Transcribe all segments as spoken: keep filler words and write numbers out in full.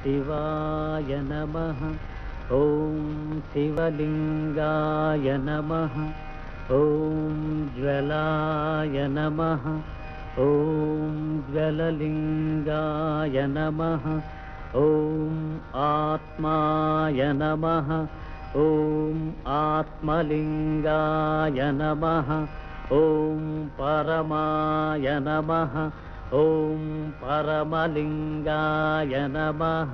शिवाय नमः। ओम शिवलिंगाय नमः। ओम ज्वलाय नमः। ओम ज्वललिंगाय नमः। ओम आत्माय नमः। ओम आत्मलिंगाय नमः। ओम परमाय नमः। ओम परमलिंगाय नमः।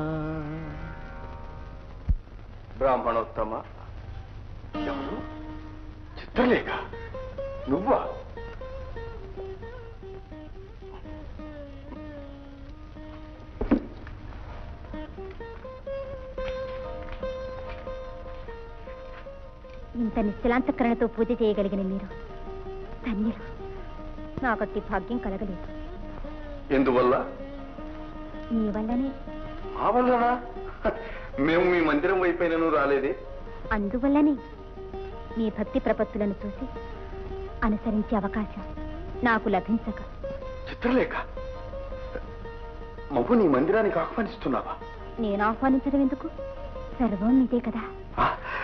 ब्राह्मणोत्तम ఎవరు? చిత్రలేఖ నువ్వా? ఇంత నిశ్చలాంతకరణతో పూజ చేయగలిగిన మీరు ధన్యులు. నాకట్టి భాగ్యం కలగలేదు. ఎందువల్ల? మీ వల్లనే. మా వల్లనా? మేము మీ మందిరం వైపైనను రాలేదే. అందువల్లనే మీ భక్తి ప్రపత్తులను చూసి అనుసరించే అవకాశం నాకు లభించక. చిత్రలేఖ, మమ్ము నీ మందిరానికి ఆహ్వానిస్తున్నావా? నేను ఆహ్వానించడం ఎందుకు? సర్వం ఇదే కదా.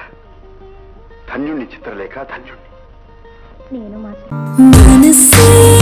ధన్యుణ్ణి చిత్రలేఖ, ధన్యుణ్ణి. నేను మాత్రం